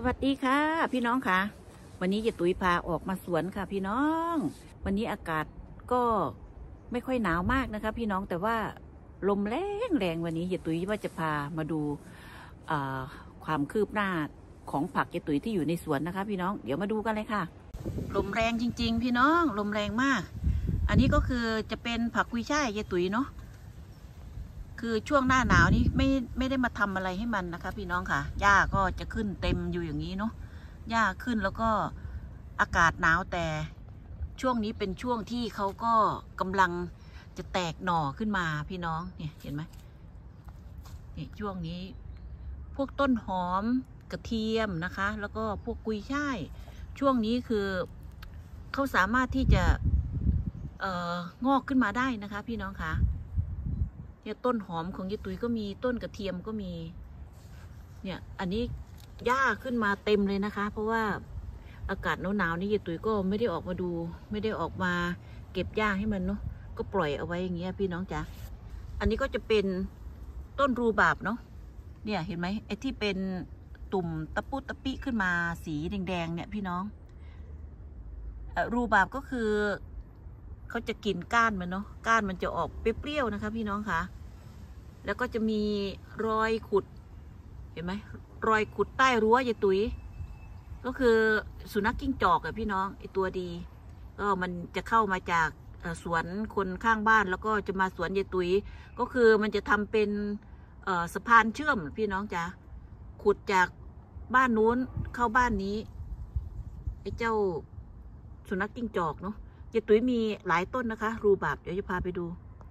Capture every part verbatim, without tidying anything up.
สวัสดีค่ะพี่น้องค่ะวันนี้จะตุ๋ยพาออกมาสวนค่ะพี่น้องวันนี้อากาศก็ไม่ค่อยหนาวมากนะคะพี่น้องแต่ว่าลมแรงแรงวันนี้จะตุ๋ยว่าจะพามาดูความคืบหน้าของผักจะตุ๋ยที่อยู่ในสวนนะคะพี่น้องเดี๋ยวมาดูกันเลยค่ะลมแรงจริงๆพี่น้องลมแรงมากอันนี้ก็คือจะเป็นผักกุยช่ายจะตุ๋ยเนาะคือช่วงหน้าหนาวนี้ไม่ไม่ได้มาทำอะไรให้มันนะคะพี่น้องค่ะหญ้าก็จะขึ้นเต็มอยู่อย่างนี้เนาะหญ้าขึ้นแล้วก็อากาศหนาวแต่ช่วงนี้เป็นช่วงที่เขาก็กำลังจะแตกหน่อขึ้นมาพี่น้องเนี่ยเห็นไหมนี่ช่วงนี้พวกต้นหอมกระเทียมนะคะแล้วก็พวกกุยช่ายช่วงนี้คือเขาสามารถที่จะเอ่องอกขึ้นมาได้นะคะพี่น้องค่ะเนี่ยต้นหอมของยายตุ๋ยก็มีต้นกระเทียมก็มีเนี่ยอันนี้หญ้าขึ้นมาเต็มเลยนะคะเพราะว่าอากาศหนาวๆนี่ยายตุ๋ยก็ไม่ได้ออกมาดูไม่ได้ออกมาเก็บหญ้าให้มันเนาะก็ปล่อยเอาไว้อย่างเงี้ยพี่น้องจ๋าอันนี้ก็จะเป็นต้นรูบาบเนาะเนี่ยเห็นไหมไอ้ที่เป็นตุ่มตะปุตะปิขึ้นมาสีแดงๆเนี่ยพี่น้องรูบาบก็คือเขาจะกินก้านมันเนาะก้านมันจะออกเปรี้ยวๆนะคะพี่น้องคะแล้วก็จะมีรอยขุดเห็นไหมรอยขุดใต้รั้วยายตุ๋ยก็คือสุนัขจิ้งจอกอะพี่น้องไอตัวดีก็มันจะเข้ามาจากสวนคนข้างบ้านแล้วก็จะมาสวนยายตุ๋ยก็คือมันจะทำเป็นสะพานเชื่อมพี่น้องจ๋าขุดจากบ้านนู้นเข้าบ้านนี้ไอเจ้าสุนัขจิ้งจอกเนาะยายตุ๋ยมีหลายต้นนะคะรูบาบเดี๋ยวจะพาไปดู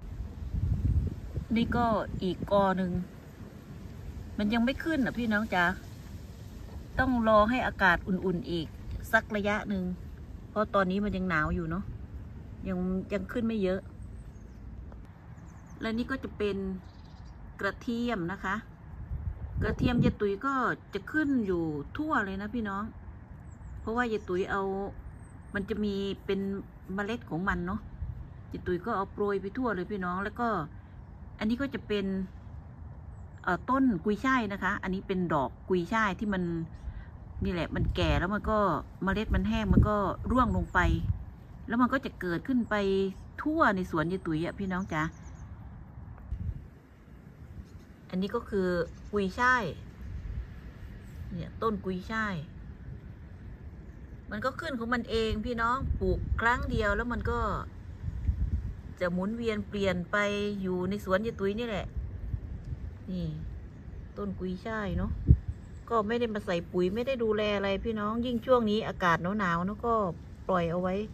นี่ก็อีกกอหนึ่งมันยังไม่ขึ้นอ่ะพี่น้องจ๋าต้องรอให้อากาศอุ่นๆอีกสักระยะหนึ่งเพราะตอนนี้มันยังหนาวอยู่เนาะยังยังขึ้นไม่เยอะและนี่ก็จะเป็นกระเทียมนะคะกระเทียมยายตุ๋ยก็จะขึ้นอยู่ทั่วเลยนะพี่น้องเพราะว่ายายตุ๋ยเอามันจะมีเป็นเมล็ดของมันเนาะยายตุ๋ยก็เอาโปรยไปทั่วเลยพี่น้องแล้วก็อันนี้ก็จะเป็นเอ่อต้นกุยช่ายนะคะอันนี้เป็นดอกกุยช่ายที่มันนี่แหละมันแก่แล้วมันก็เมล็ดมันแห้งมันก็ร่วงลงไปแล้วมันก็จะเกิดขึ้นไปทั่วในสวนยายตุ๋ยอะพี่น้องจ๋าอันนี้ก็คือกุยช่ายเนี่ยต้นกุยช่ายมันก็ขึ้นของมันเองพี่น้องปลูกครั้งเดียวแล้วมันก็จะหมุนเวียนเปลี่ยนไปอยู่ในสวนยายตุ๋ยนี่แหละนี่ต้นกุยช่ายเนาะก็ไม่ได้มาใส่ปุ๋ยไม่ได้ดูแลอะไรพี่น้องยิ่งช่วงนี้อากาศหนาวๆเนาะก็ปล่อยเอาไว้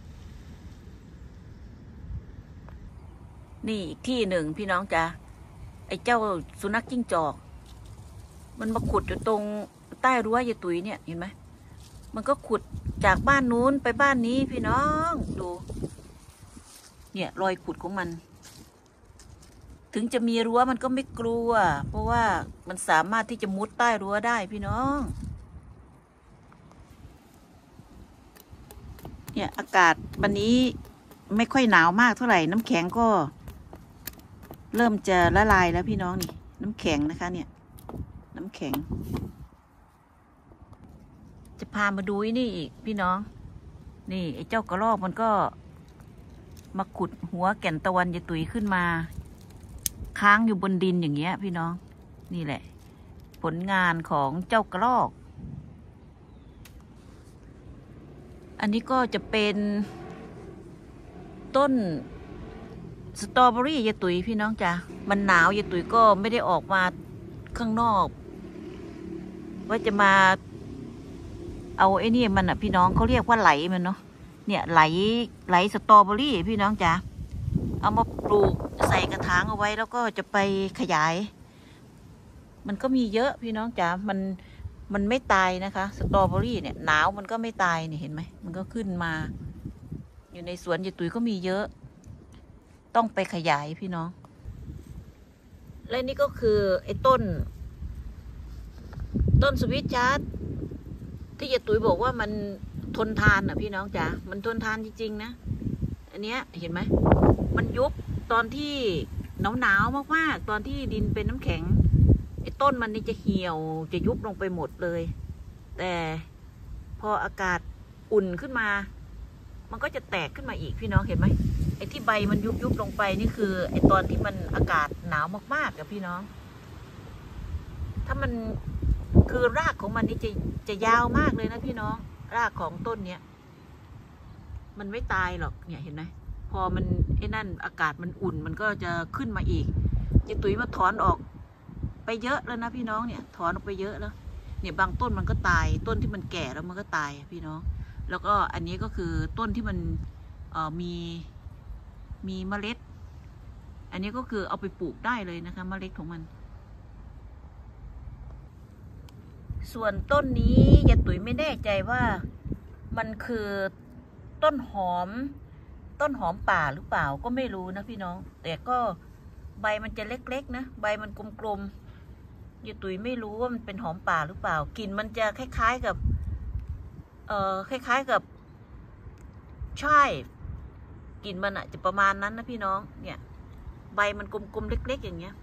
นี่อีกที่หนึ่งพี่น้องจ๋าไอ้เจ้าสุนัขจิ้งจอกมันมาขุดอยู่ตรงใต้รั้วยายตุ๋ยเนี่ยเห็นไหมมันก็ขุดจากบ้านนู้นไปบ้านนี้พี่น้องดูเนี่ยรอยขุดของมันถึงจะมีรั้วมันก็ไม่กลัวเพราะว่ามันสามารถที่จะมุดใต้รั้วได้พี่น้องเนี่ยอากาศวันนี้ไม่ค่อยหนาวมากเท่าไหร่น้ำแข็งก็เริ่มจะละลายแล้วพี่น้องนี่น้ำแข็งนะคะเนี่ยน้ำแข็งจะพามาดูนี่อีกพี่น้องนี่ไอ้เจ้ากระรอกมันก็มาขุดหัวแก่นตะวันยายตุ๋ยขึ้นมาค้างอยู่บนดินอย่างเงี้ยพี่น้องนี่แหละผลงานของเจ้ากระรอกอันนี้ก็จะเป็นต้นสตรอเบอรี่ยายตุ๋ยพี่น้องจ้ะมันหนาวยายตุ๋ยก็ไม่ได้ออกมาข้างนอกว่าจะมาเอาไอ้นี่มันอ่ะพี่น้องเขาเรียกว่าไหลมันเนาะเนี่ยไหลไหลสตรอเบอรี่พี่น้องจ๋าเอามาปลูกใส่กระถางเอาไว้แล้วก็จะไปขยายมันก็มีเยอะพี่น้องจ๋ามันมันไม่ตายนะคะสตรอเบอรี่เนี่ยหนาวมันก็ไม่ตายนี่เห็นไหมมันก็ขึ้นมาอยู่ในสวนยายตุ๋ยก็มีเยอะต้องไปขยายพี่น้องและนี่ก็คือไอ้ต้นต้นสวิตช์ชาร์ตที่ยายตุ๋ยบอกว่ามันทนทานอ่ะพี่น้องจ๋ามันทนทานจริงๆนะอันเนี้ยเห็นไหมมันยุบตอนที่หนาวหนาวมากๆตอนที่ดินเป็นน้ำแข็งไอ้ต้นมันนี่จะเหี่ยวจะยุบลงไปหมดเลยแต่พออากาศอุ่นขึ้นมามันก็จะแตกขึ้นมาอีกพี่น้องเห็นไหมไอ้ที่ใบมันยุบยุบลงไปนี่คือไอ้ตอนที่มันอากาศหนาวมากๆกับพี่น้องถ้ามันคือรากของมันนี่จะจะยาวมากเลยนะพี่น้องรากของต้นเนี้ยมันไม่ตายหรอกเนี่ยเห็นไหมพอมันไอ้นั่นอากาศมันอุ่นมันก็จะขึ้นมาอีกยายตุ๋ยมาถอนออกไปเยอะแล้วนะพี่น้องเนี่ยถอนออกไปเยอะแล้วเนี่ยบางต้นมันก็ตายต้นที่มันแก่แล้วมันก็ตายพี่น้องแล้วก็อันนี้ก็คือต้นที่มันเอ่อมีมีเมล็ดอันนี้ก็คือเอาไปปลูกได้เลยนะคะเมล็ดของมันส่วนต้นนี้ยายตุ๋ยไม่แน่ใจว่ามันคือต้นหอมต้นหอมป่าหรือเปล่าก็ไม่รู้นะพี่น้องแต่ก็ใบมันจะเล็กๆนะใบมันกลมๆยายตุ๋ยไม่รู้ว่ามันเป็นหอมป่าหรือเปล่ากลิ่นมันจะคล้ายๆกับเอ่อคล้ายๆกับใช่กลิ่นมันอะจะประมาณนั้นนะพี่น้องเนี่ยใบมันกลมๆเล็กๆอย่างเงี้ย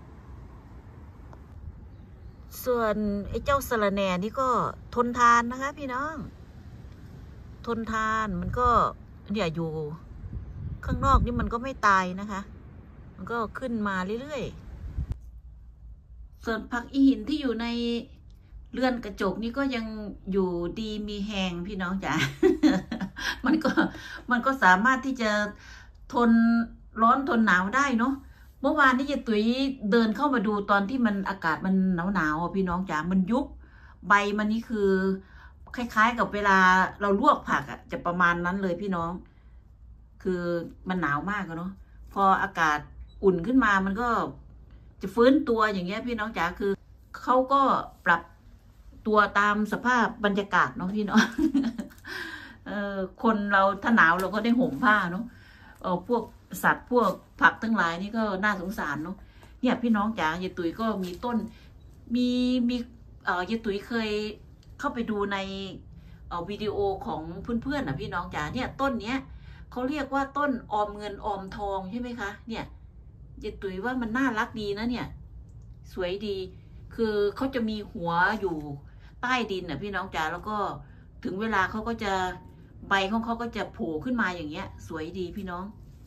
ส่วนไอ้เจ้าสะระแหน่นี่ก็ทนทานนะคะพี่น้องทนทานมันก็เนี่ยอยู่ข้างนอกนี่มันก็ไม่ตายนะคะมันก็ขึ้นมาเรื่อยๆส่วนผักอีหินที่อยู่ในเรือนกระจกนี่ก็ยังอยู่ดีมีแหงพี่น้องจ๋า มันก็มันก็สามารถที่จะทนร้อนทนหนาวได้เนาะเมื่อวานนี้ยายตุ๋ยเดินเข้ามาดูตอนที่มันอากาศมันหนาวหนาวพี่น้องจ๋ามันยุบใบมันนี่คือคล้ายๆกับเวลาเราลวกผักอ่ะจะประมาณนั้นเลยพี่น้องคือมันหนาวมากเนาะพออากาศอุ่นขึ้นมามันก็จะฟื้นตัวอย่างเงี้ยพี่น้องจ๋าคือเขาก็ปรับตัวตามสภาพบรรยากาศเนาะพี่น้อง เออคนเราถ้าหนาวเราก็ได้ห่มผ้าเนาะเออพวกสัตว์พวกผักทั้งหลายนี่ก็น่าสงสารเนาะเนี่ยพี่น้องจ๋ายายตุ๋ยก็มีต้นมีมีเอ่อยายตุ๋ยเคยเข้าไปดูในเอ่อวิดีโอของเพื่อนๆนะพี่น้องจ๋าเนี่ยต้นเนี้ยเขาเรียกว่าต้นออมเงินออมทองใช่ไหมคะเนี่ยยายตุ๋ยว่ามันน่ารักดีนะเนี่ยสวยดีคือเขาจะมีหัวอยู่ใต้ดินนะพี่น้องจ๋าแล้วก็ถึงเวลาเขาก็จะใบของเขาก็จะโผล่ขึ้นมาอย่างเงี้ยสวยดีพี่น้อง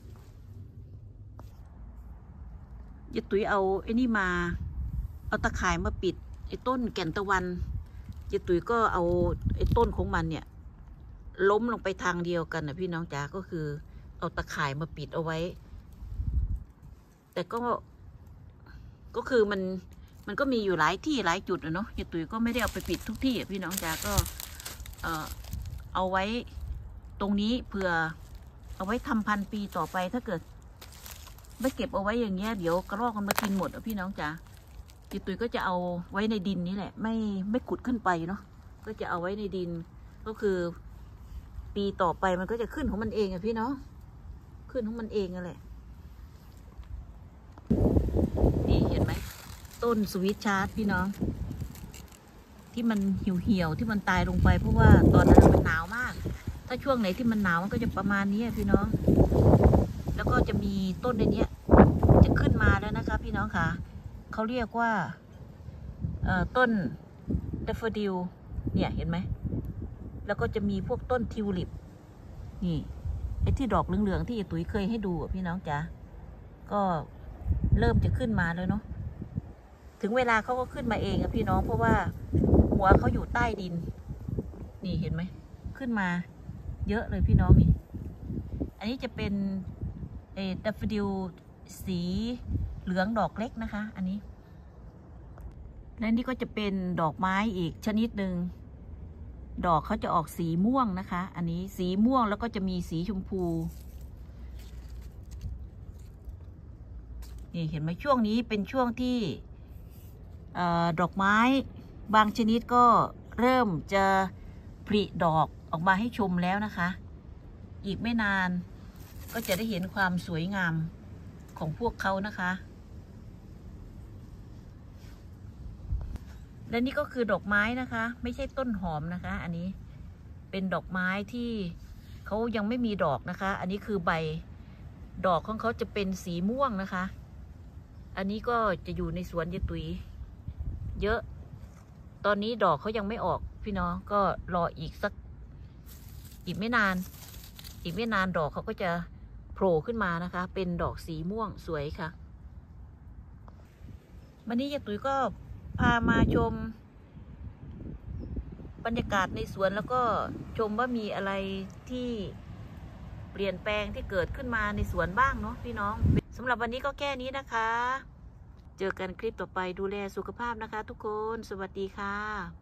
ยายตุ๋ยเอาไอ้นี่มาเอาตะข่ายมาปิดไอ้ต้นแก่นตะวันยายตุ๋ยก็เอาไอ้ต้นของมันเนี่ยล้มลงไปทางเดียวกันนะพี่น้องจ๋าก็คือเอาตะข่ายมาปิดเอาไว้แต่ก็ก็คือมันมันก็มีอยู่หลายที่หลายจุดนะเนาะยายตุ๋ยก็ไม่ได้เอาไปปิดทุกที่พี่น้องจ๋าก็เออเอาไว้ตรงนี้เผื่อเอาไว้ทำพันธุ์ปีต่อไปถ้าเกิดไม่เก็บเอาไว้อย่างเงี้ยเดี๋ยวกระรอกมันมากินหมดอ่ะพี่น้องจ๋ายายตุ๋ยก็จะเอาไว้ในดินนี่แหละไม่ไม่ขุดขึ้นไปเนาะก็จะเอาไว้ในดินก็คือปีต่อไปมันก็จะขึ้นของมันเองอะพี่น้องขึ้นของมันเองนั่นแหละนี่เห็นไหมต้นสวิตชาร์ดพี่น้องที่มันเหี่ยวๆที่มันตายลงไปเพราะว่าตอนนั้นมันหนาวมากถ้าช่วงไหนที่มันหนาวมันก็จะประมาณนี้พี่น้องแล้วก็จะมีต้นในนี้จะขึ้นมาแล้วนะคะพี่น้องค่ะเขาเรียกว่าต้นเดฟเฟอร์ดิลเนี่ยเห็นไหมแล้วก็จะมีพวกต้นทิวลิปนี่ไอ้ที่ดอกเหลืองๆที่ตุ๋ยเคยให้ดูพี่น้องจ๋าก็เริ่มจะขึ้นมาแล้วเนาะถึงเวลาเขาก็ขึ้นมาเองอะพี่น้องเพราะว่าหัวเขาอยู่ใต้ดินนี่เห็นไหมขึ้นมาเยอะเลยพี่น้องนี่อันนี้จะเป็นเอ่อดัฟเฟอร์ดิลสีเหลืองดอกเล็กนะคะอันนี้และนี่ก็จะเป็นดอกไม้อีกชนิดหนึ่งดอกเขาจะออกสีม่วงนะคะอันนี้สีม่วงแล้วก็จะมีสีชมพูนี่เห็นไหมช่วงนี้เป็นช่วงที่ดอกไม้บางชนิดก็เริ่มจะผลิดอกออกมาให้ชมแล้วนะคะอีกไม่นานก็จะได้เห็นความสวยงามของพวกเขานะคะและนี่ก็คือดอกไม้นะคะไม่ใช่ต้นหอมนะคะอันนี้เป็นดอกไม้ที่เขายังไม่มีดอกนะคะอันนี้คือใบดอกของเขาจะเป็นสีม่วงนะคะอันนี้ก็จะอยู่ในสวนยายตุ๋ยเยอะตอนนี้ดอกเขายังไม่ออกพี่น้องก็รออีกสักอีกไม่นาน อีกไม่นานดอกเขาก็จะโผล่ขึ้นมานะคะ เป็นดอกสีม่วงสวยค่ะวันนี้ยายตุ๋ยก็พามาชมบรรยากาศในสวนแล้วก็ชมว่ามีอะไรที่เปลี่ยนแปลงที่เกิดขึ้นมาในสวนบ้างเนาะพี่น้องสำหรับวันนี้ก็แค่นี้นะคะเจอกันคลิปต่อไปดูแลสุขภาพนะคะทุกคนสวัสดีค่ะ